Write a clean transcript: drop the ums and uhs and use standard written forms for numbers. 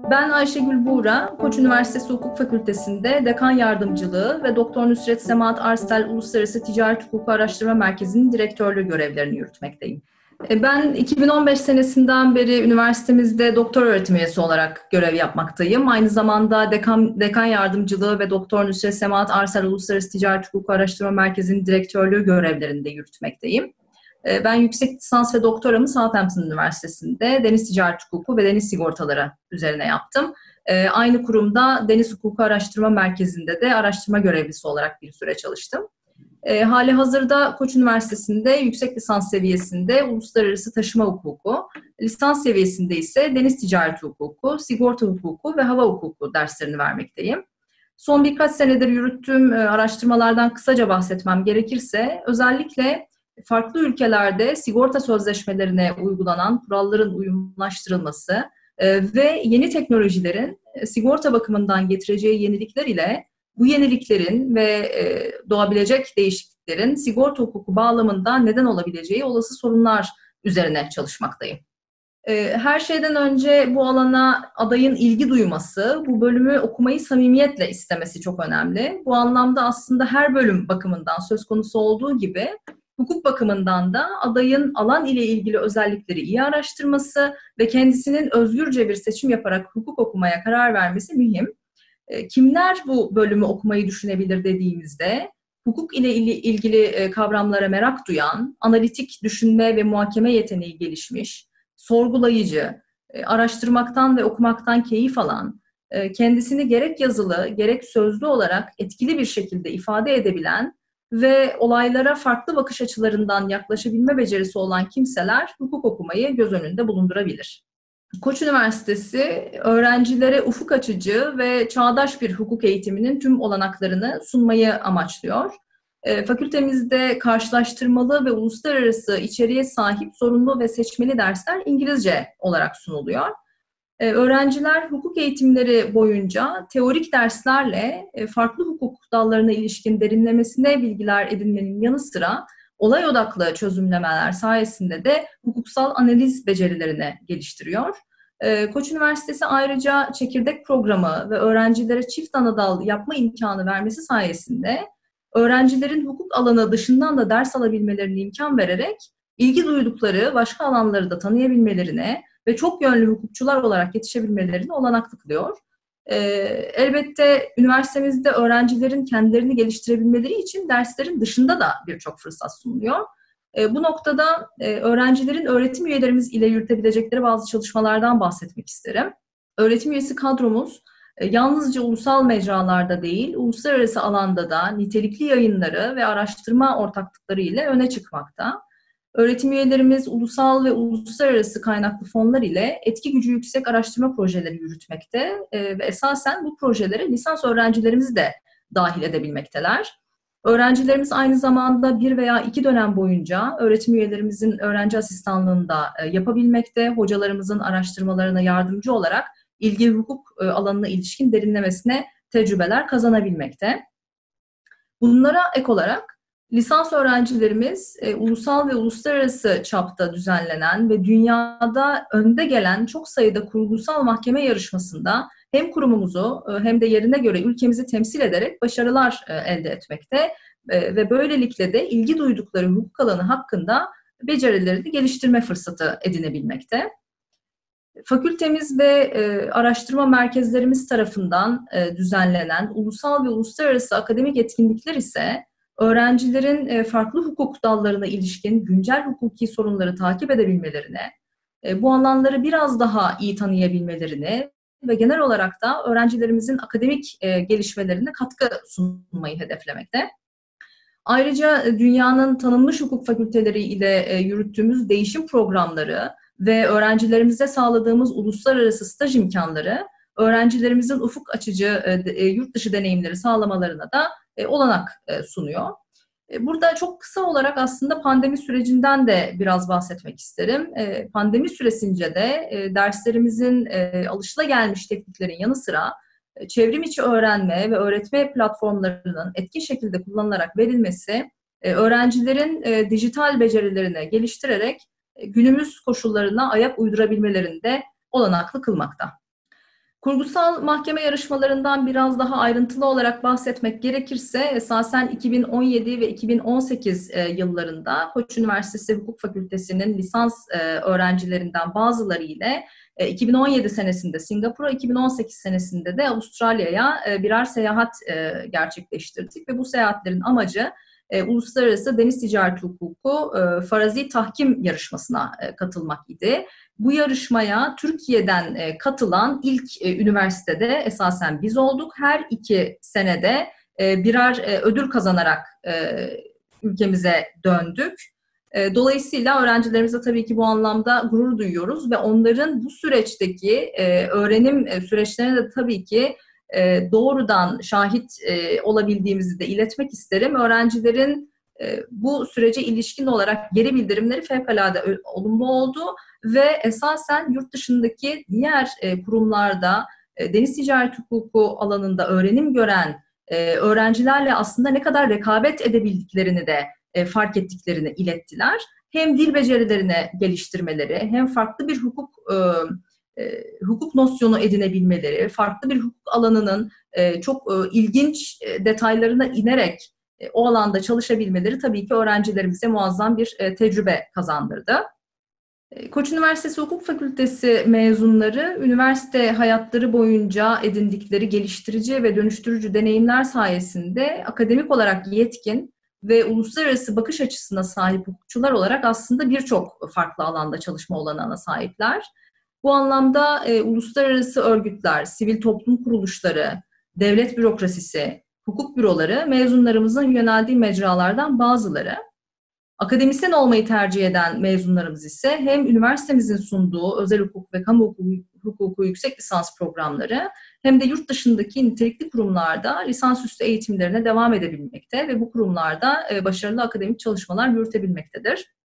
Ben Ayşegül Buğra, Koç Üniversitesi Hukuk Fakültesi'nde Dekan Yardımcılığı ve Doktor Nusret Semahat Arsel Uluslararası Ticaret Hukuku Araştırma Merkezi'nin direktörlüğü görevlerini yürütmekteyim. Ben 2015 senesinden beri üniversitemizde doktor öğretim üyesi olarak görev yapmaktayım. Aynı zamanda Dekan Yardımcılığı ve Doktor Nusret Semahat Arsel Uluslararası Ticaret Hukuku Araştırma Merkezi'nin direktörlüğü görevlerini de yürütmekteyim. Ben yüksek lisans ve doktoramı Southampton Üniversitesi'nde deniz ticaret hukuku ve deniz sigortaları üzerine yaptım. Aynı kurumda Deniz Hukuku Araştırma Merkezi'nde de araştırma görevlisi olarak bir süre çalıştım. Hali hazırda Koç Üniversitesi'nde yüksek lisans seviyesinde uluslararası taşıma hukuku, lisans seviyesinde ise deniz ticaret hukuku, sigorta hukuku ve hava hukuku derslerini vermekteyim. Son birkaç senedir yürüttüğüm araştırmalardan kısaca bahsetmem gerekirse, özellikle farklı ülkelerde sigorta sözleşmelerine uygulanan kuralların uyumlaştırılması ve yeni teknolojilerin sigorta bakımından getireceği yenilikler ile bu yeniliklerin ve doğabilecek değişikliklerin sigorta hukuku bağlamında neden olabileceği olası sorunlar üzerine çalışmaktayım. Her şeyden önce bu alana adayın ilgi duyması, bu bölümü okumayı samimiyetle istemesi çok önemli. Bu anlamda aslında her bölüm bakımından söz konusu olduğu gibi hukuk bakımından da adayın alan ile ilgili özellikleri iyi araştırması ve kendisinin özgürce bir seçim yaparak hukuk okumaya karar vermesi mühim. Kimler bu bölümü okumayı düşünebilir dediğimizde, hukuk ile ilgili kavramlara merak duyan, analitik düşünme ve muhakeme yeteneği gelişmiş, sorgulayıcı, araştırmaktan ve okumaktan keyif alan, kendisini gerek yazılı gerek sözlü olarak etkili bir şekilde ifade edebilen ve olaylara farklı bakış açılarından yaklaşabilme becerisi olan kimseler hukuk okumayı göz önünde bulundurabilir. Koç Üniversitesi öğrencilere ufuk açıcı ve çağdaş bir hukuk eğitiminin tüm olanaklarını sunmayı amaçlıyor. Fakültemizde karşılaştırmalı ve uluslararası içeriğe sahip zorunlu ve seçmeli dersler İngilizce olarak sunuluyor. Öğrenciler hukuk eğitimleri boyunca teorik derslerle farklı hukuk dallarına ilişkin derinlemesine bilgiler edinmenin yanı sıra olay odaklı çözümlemeler sayesinde de hukuksal analiz becerilerini geliştiriyor. Koç Üniversitesi ayrıca çekirdek programı ve öğrencilere çift anadal yapma imkanı vermesi sayesinde öğrencilerin hukuk alanı dışından da ders alabilmelerine imkan vererek ilgi duydukları başka alanları da tanıyabilmelerine ve çok yönlü hukukçular olarak yetişebilmelerine olanak kılıyor. Elbette üniversitemizde öğrencilerin kendilerini geliştirebilmeleri için derslerin dışında da birçok fırsat sunuluyor. Bu noktada öğrencilerin öğretim üyelerimiz ile yürütebilecekleri bazı çalışmalardan bahsetmek isterim. Öğretim üyesi kadromuz yalnızca ulusal mecralarda değil, uluslararası alanda da nitelikli yayınları ve araştırma ortaklıkları ile öne çıkmakta. Öğretim üyelerimiz ulusal ve uluslararası kaynaklı fonlar ile etki gücü yüksek araştırma projeleri yürütmekte ve esasen bu projelere lisans öğrencilerimizi de dahil edebilmekteler. Öğrencilerimiz aynı zamanda 1 veya 2 dönem boyunca öğretim üyelerimizin öğrenci asistanlığını da yapabilmekte, hocalarımızın araştırmalarına yardımcı olarak ilgili hukuk alanına ilişkin derinlemesine tecrübeler kazanabilmekte. Bunlara ek olarak lisans öğrencilerimiz ulusal ve uluslararası çapta düzenlenen ve dünyada önde gelen çok sayıda kurgusal mahkeme yarışmasında hem kurumumuzu hem de yerine göre ülkemizi temsil ederek başarılar elde etmekte ve böylelikle de ilgi duydukları hukuk alanı hakkında becerilerini geliştirme fırsatı edinebilmekte. Fakültemiz ve araştırma merkezlerimiz tarafından düzenlenen ulusal ve uluslararası akademik etkinlikler ise öğrencilerin farklı hukuk dallarına ilişkin güncel hukuki sorunları takip edebilmelerine, bu alanları biraz daha iyi tanıyabilmelerine ve genel olarak da öğrencilerimizin akademik gelişmelerine katkı sunmayı hedeflemekte. Ayrıca dünyanın tanınmış hukuk fakülteleri ile yürüttüğümüz değişim programları ve öğrencilerimize sağladığımız uluslararası staj imkanları öğrencilerimizin ufuk açıcı yurt dışı deneyimleri sağlamalarına da olanak sunuyor. Burada çok kısa olarak aslında pandemi sürecinden de biraz bahsetmek isterim. Pandemi süresince de derslerimizin alışılagelmiş tekniklerin yanı sıra çevrim içi öğrenme ve öğretme platformlarının etkin şekilde kullanılarak verilmesi, öğrencilerin dijital becerilerini geliştirerek günümüz koşullarına ayak uydurabilmelerinde olanaklı kılmakta. Kurgusal mahkeme yarışmalarından biraz daha ayrıntılı olarak bahsetmek gerekirse esasen 2017 ve 2018 yıllarında Koç Üniversitesi Hukuk Fakültesi'nin lisans öğrencilerinden bazıları ile 2017 senesinde Singapur'a, 2018 senesinde de Avustralya'ya birer seyahat gerçekleştirdik ve bu seyahatlerin amacı Uluslararası Deniz Ticareti Hukuku Farazi Tahkim yarışmasına katılmak idi. Bu yarışmaya Türkiye'den katılan ilk üniversitede esasen biz olduk. Her 2 senede birer ödül kazanarak ülkemize döndük. Dolayısıyla öğrencilerimize tabii ki bu anlamda gurur duyuyoruz ve onların bu süreçteki öğrenim süreçlerine de tabii ki doğrudan şahit olabildiğimizi de iletmek isterim. Öğrencilerin bu sürece ilişkin olarak geri bildirimleri fevkalade olumlu oldu ve esasen yurt dışındaki diğer kurumlarda deniz ticaret hukuku alanında öğrenim gören öğrencilerle aslında ne kadar rekabet edebildiklerini de fark ettiklerini ilettiler. Hem dil becerilerini geliştirmeleri, hem farklı bir hukuk nosyonu edinebilmeleri, farklı bir hukuk alanının çok ilginç detaylarına inerek o alanda çalışabilmeleri tabii ki öğrencilerimize muazzam bir tecrübe kazandırdı. Koç Üniversitesi Hukuk Fakültesi mezunları üniversite hayatları boyunca edindikleri geliştirici ve dönüştürücü deneyimler sayesinde akademik olarak yetkin ve uluslararası bakış açısına sahip hukukçular olarak aslında birçok farklı alanda çalışma olanağına sahipler. Bu anlamda uluslararası örgütler, sivil toplum kuruluşları, devlet bürokrasisi, hukuk büroları mezunlarımızın yöneldiği mecralardan bazıları. Akademisyen olmayı tercih eden mezunlarımız ise hem üniversitemizin sunduğu özel hukuk ve kamu hukuku yüksek lisans programları hem de yurt dışındaki nitelikli kurumlarda lisansüstü eğitimlerine devam edebilmekte ve bu kurumlarda başarılı akademik çalışmalar yürütebilmektedir.